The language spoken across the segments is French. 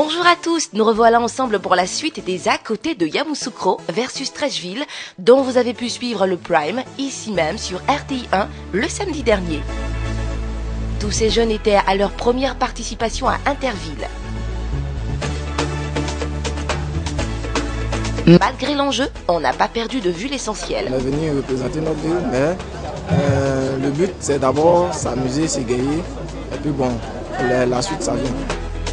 Bonjour à tous, nous revoilà ensemble pour la suite des à côté de Yamoussoukro versus Treichville, dont vous avez pu suivre le Prime, ici même sur RTI1, le samedi dernier. Tous ces jeunes étaient à leur première participation à Interville. Malgré l'enjeu, on n'a pas perdu de vue l'essentiel. On est venu représenter notre ville, mais le but c'est d'abord s'amuser, s'égayer, et puis bon, la suite ça vient.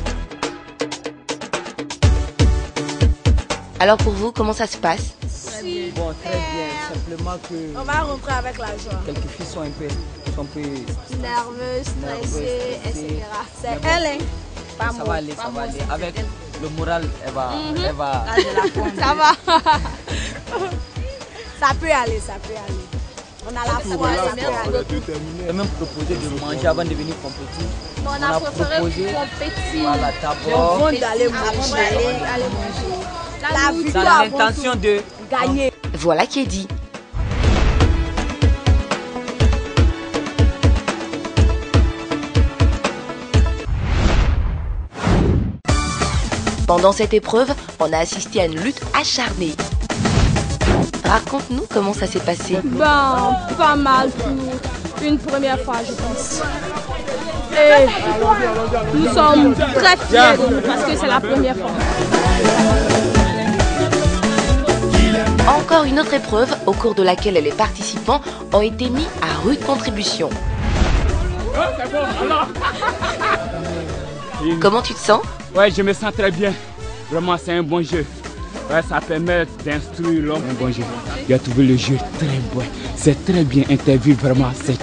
Alors pour vous, comment ça se passe? Bon, très bien. Simplement que on va rentrer avec la joie. Quelques filles sont un peu nerveuses, stressées, etc. C'est elle, hein? Pas ça va aller, ça va aller. Avec le moral, elle va. Ça va. Ça peut aller, ça peut aller. On a la foi, ça peut aller. On a même proposé de manger avant de venir compétir. On a proposé compétir. Voilà, d'abord. Avant d'aller manger. La victoire dans l'intention de gagner. Voilà qui est dit. Pendant cette épreuve, on a assisté à une lutte acharnée. Raconte-nous comment ça s'est passé. Ben, pas mal pour une première fois, je pense. Et nous sommes très fiers de nous parce que c'est la première fois. Encore une autre épreuve au cours de laquelle les participants ont été mis à rude contribution. Comment tu te sens? Ouais, je me sens très bien. Vraiment, c'est un bon jeu. Ouais, ça permet d'instruire l'homme. Un bon jeu. Il a trouvé le jeu très bon. C'est très bien interviewé, vraiment. C'est...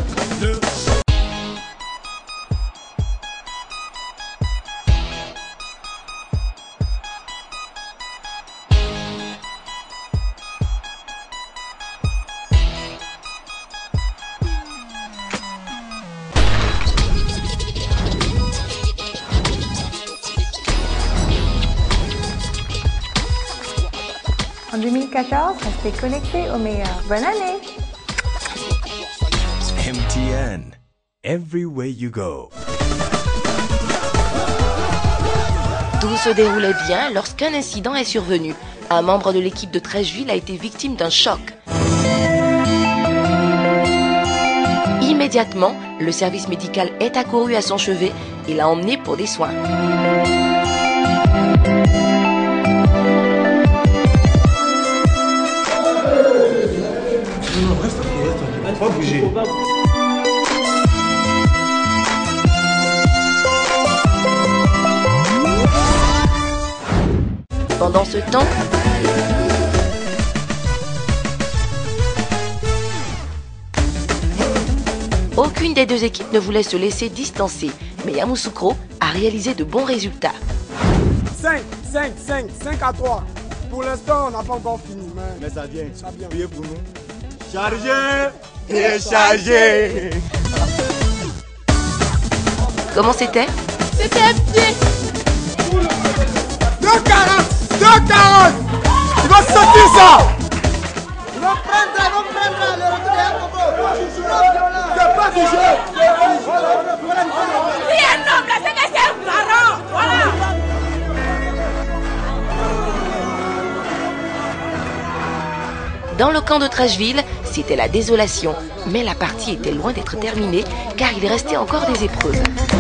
En 2014, restez connectés au meilleur. Bonne année! MTN, everywhere you go. Tout se déroulait bien lorsqu'un incident est survenu. Un membre de l'équipe de Treichville a été victime d'un choc. Immédiatement, le service médical est accouru à son chevet et l'a emmené pour des soins. Pas bouger. Pendant ce temps, aucune des deux équipes ne voulait se laisser distancer, mais Yamoussoukro a réalisé de bons résultats. 5 à 3. Pour l'instant, on n'a pas encore fini. Mais ça vient. Priez pour nous. Chargez et chargez. Comment c'était? C'était bien. 2,40. Il va sortir ça. Il va prendre le retour. C'est pas du jeu. C'est un homme là, c'est que c'est un parent. Voilà. Dans le camp de Treichville, c'était la désolation, mais la partie était loin d'être terminée car il restait encore des épreuves.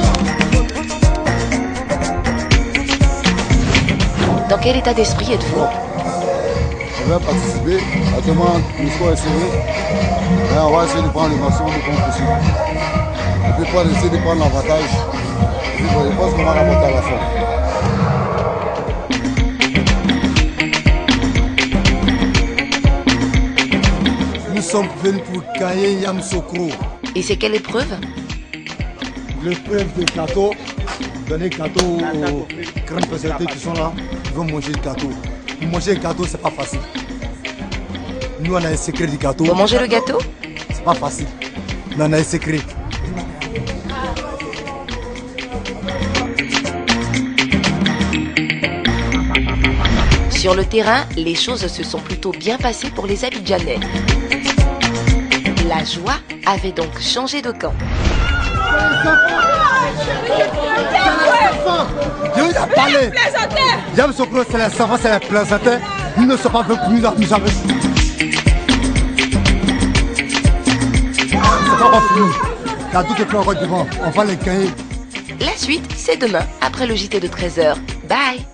Dans quel état d'esprit êtes-vous? Je vais participer, actuellement le score est serré, et on va essayer de prendre le maximum de points possible. Et puis pas essayer de prendre l'avantage, je pense qu'on va rapporter à la fin. Nous sommes venus pour gagner Yamoussoukro. Et c'est quelle épreuve? L'épreuve de gâteau. Donner gâteau aux grandes personnalités qui sont là, ils vont manger le gâteau. Pour manger le gâteau, c'est pas facile. Nous, on a un secret du gâteau. Pour manger le gâteau? C'est pas facile. Mais on a un secret. Sur le terrain, les choses se sont plutôt bien passées pour les Abidjanais. La joie avait donc changé de camp. Dieu a parlé. Hey, Yamoussoukro, c'est les savants, c'est les plaisantins. Ils ne sont pas venus pour nous amuser. C'est pas fini. Il y a d'autres plans encore devant. On va les gagner. La suite, c'est demain, après le JT de 13h. Bye!